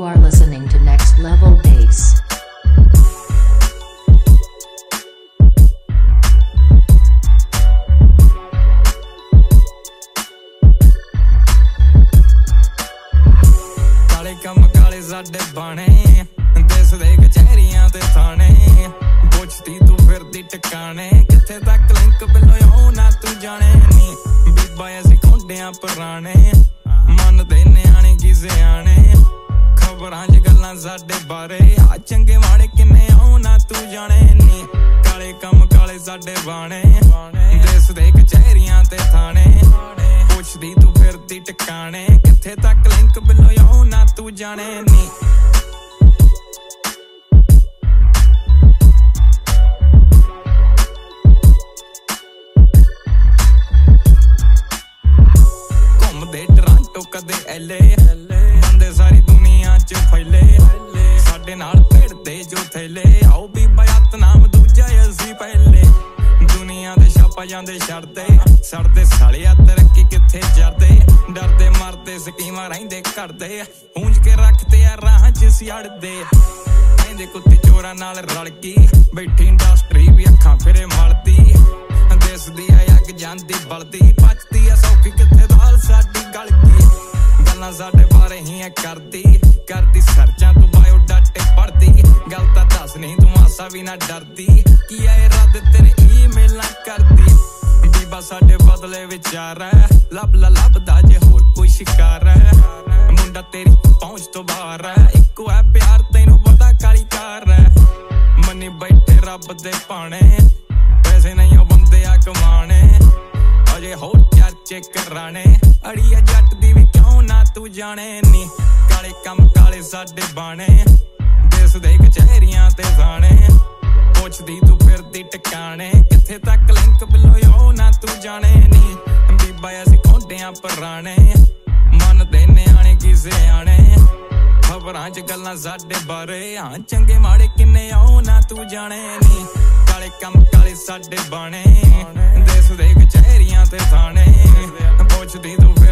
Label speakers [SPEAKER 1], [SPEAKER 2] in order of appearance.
[SPEAKER 1] are listening to Next Level Bass.
[SPEAKER 2] काले कम काले साडे बाणे देश दे कचहरियां ते थाने पुछदी तू फिरदी टिकाने किथे तक लिंक बिलो ना तू जाने नी बीबा असीं खोंडियां पुराने मन दे न्याणे की सियाणे खबरां च गल्लां साडे बारे आ चंगे माड़े किन्ने ना तू जाने नी काले कम काले साडे बाणे देश दे कचहरियां ते थाने पुछदी तू फिरदी टिकाने किथे तक लिंक बिलो ना तू जाने नी घूमदे टोरंटो कदे एले बंदे सारी दुनिया च फैले साडे नाल भिड़दे जो थैले आओ बीबा नाम दूजा असीं पहले दुनिया दे छापा जांदे छड़दे सड़दे सालिया तरक्की किथे जरदे डरदे मरदे स्कीमां रहिंदे करदे पूंज के रखते आ राह च सियाड़दे कहंदे कुत्ते चोरां नाल रल गई बैठी इंडस्ट्री भी अखां फिरे मलदी देश दी अग जांदी बलदी बचदी आ सौखी किथे दाल साडी गल गई गल्लां साडे बारे ही करदी सर्चां तू बायोडाटे पढ़दी गल तां दस नहीं तू मासा भी ना डरदी की आए रद्द तेरे ईमेलां करदी बीबा साडे बदले विचार है लभदा जे होर कोई शिकार है मुंडा तेरी पहुंच तो बाहर है इक्को है प्यार तैनूं पता काली कार है मनी बैठे रब दे पाने पैसे नहीं बंदे आ कमाने अजे होर चर्चे कराने अड़िया जट दी भी क्यों ना तू जाने नी काले कम काले साडे बाणे देश दे कचहरियां ते थाने पुछदी तू फिरदी टिकाने किथे तक लिंक बिलो ना तू जाने नी बीबा असीं खोंडियां पुराने मन दे न्याणे की सियाणे खबरां च गल्लां साडे बारे हां चंगे माड़े किन्ने ना तू जाने नी काले कम काले साडे बाणे देश दे कचहरियां ते थाने पुछदी तू